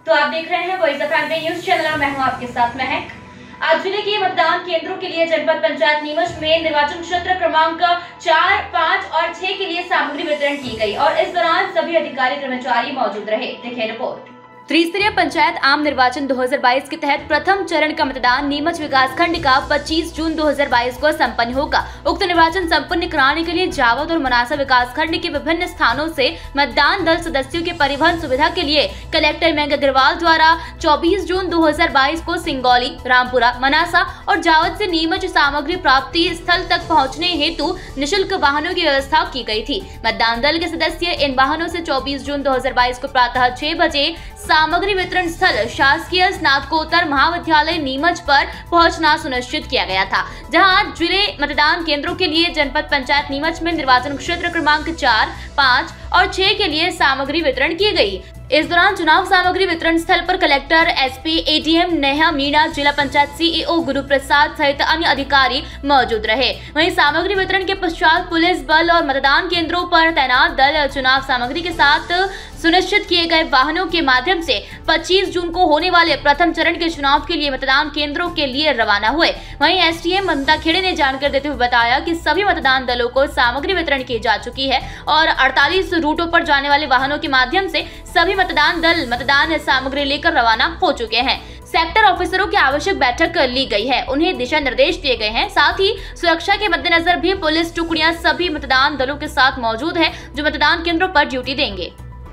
तो आप देख रहे हैं Voice of Family News channel और मैं हूं आपके साथ महक। आज जिले के मतदान केंद्रों के लिए जनपद पंचायत नीमच में निर्वाचन क्षेत्र क्रमांक 4, 5 और 6 के लिए सामग्री वितरण की गई और इस दौरान सभी अधिकारी कर्मचारी मौजूद रहे। देखिए रिपोर्ट। त्रिस्तरीय पंचायत आम निर्वाचन 2022 के तहत प्रथम चरण का मतदान नीमच विकासखंड का 25 जून 2022 को संपन्न होगा। उक्त निर्वाचन संपन्न कराने के लिए जावद और मनासा विकासखंड के विभिन्न स्थानों से मतदान दल सदस्यों के परिवहन सुविधा के लिए कलेक्टर मेंग अग्रवाल द्वारा 24 जून 2022 को सिंगौली, रामपुरा, मनासा और जावद से नीमच सामग्री प्राप्ति स्थल तक पहुँचने हेतु निःशुल्क वाहनों की व्यवस्था की गयी थी। मतदान दल के सदस्य इन वाहनों से 24 जून 2022 को प्रातः 6 बजे सामग्री वितरण स्थल शासकीय स्नातकोत्तर महाविद्यालय नीमच पर पहुंचना सुनिश्चित किया गया था, जहां जिले मतदान केंद्रों के लिए जनपद पंचायत नीमच में निर्वाचन क्षेत्र क्रमांक 4, 5 और 6 के लिए सामग्री वितरण की गई। इस दौरान चुनाव सामग्री वितरण स्थल पर collector, SP, ADM Neha Meena, जिला पंचायत सीईओ गुरु प्रसाद सहित अन्य अधिकारी मौजूद रहे। वहीं सामग्री वितरण के पश्चात पुलिस बल और मतदान केंद्रों पर तैनात दल चुनाव सामग्री के साथ सुनिश्चित किए गए वाहनों के माध्यम से 25 जून को होने वाले प्रथम चरण के चुनाव के लिए मतदान केंद्रों के लिए रवाना हुए। वहीं एसडीएम ममता खेड़े ने जानकारी देते हुए बताया कि सभी मतदान दलों को सामग्री वितरण की जा चुकी है और 48 रूटों पर जाने वाले वाहनों के माध्यम से सभी मतदान दल मतदान सामग्री लेकर रवाना हो चुके हैं। सेक्टर ऑफिसरों की आवश्यक बैठक ली गई है, उन्हें दिशा निर्देश दिए गए हैं। साथ ही सुरक्षा के मद्देनजर भी पुलिस टुकड़ियां सभी मतदान दलों के साथ मौजूद है जो मतदान केंद्रों पर ड्यूटी देंगे।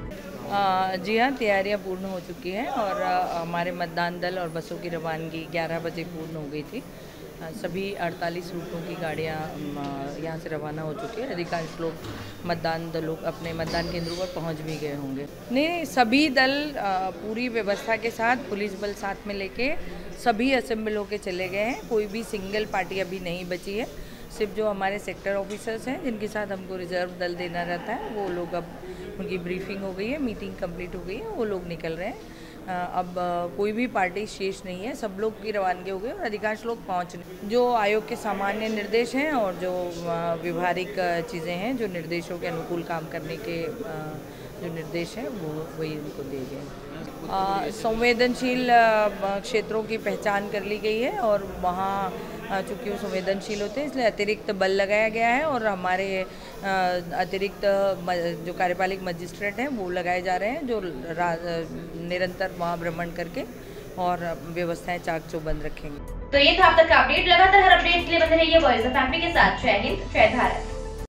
जी हाँ, तैयारियां पूर्ण हो चुकी हैं और हमारे मतदान दल और बसों की रवानगी 11 बजे पूर्ण हो गई थी। सभी 48 रूटों की गाड़ियाँ यहाँ से रवाना हो चुकी है। अधिकांश लोग मतदान दलों अपने मतदान केंद्रों पर पहुँच भी गए होंगे। नहीं, सभी दल पूरी व्यवस्था के साथ पुलिस बल साथ में लेके सभी असेंबल होके चले गए हैं। कोई भी सिंगल पार्टी अभी नहीं बची है। सिर्फ जो हमारे सेक्टर ऑफिसर्स हैं जिनके साथ हमको रिजर्व दल देना रहता है, वो लोग अब उनकी ब्रीफिंग हो गई है, मीटिंग कंप्लीट हो गई है, वो लोग निकल रहे हैं। अब कोई भी पार्टी शेष नहीं है, सब लोग की रवानगी हो गई और अधिकांश लोग पहुँच रहे। जो आयोग के सामान्य निर्देश हैं और जो व्यवहारिक चीज़ें हैं, जो निर्देशों के अनुकूल काम करने के जो निर्देश हैं वो वही उनको दिए गए। संवेदनशील क्षेत्रों की पहचान कर ली गई है और वहाँ चूँकि वो संवेदनशील होते हैं इसलिए अतिरिक्त बल लगाया गया है और हमारे अतिरिक्त जो कार्यपालिक मजिस्ट्रेट हैं वो लगाए जा रहे हैं जो निरंतर वहाँ भ्रमण करके और व्यवस्थाएं चाक चौबंद रखेंगे। तो ये था अब तक का अपडेट। लगातार हर अपडेट के लिए बने रहिए वॉइस ऑफ फैमिली के साथ। जय हिंद, जय भारत।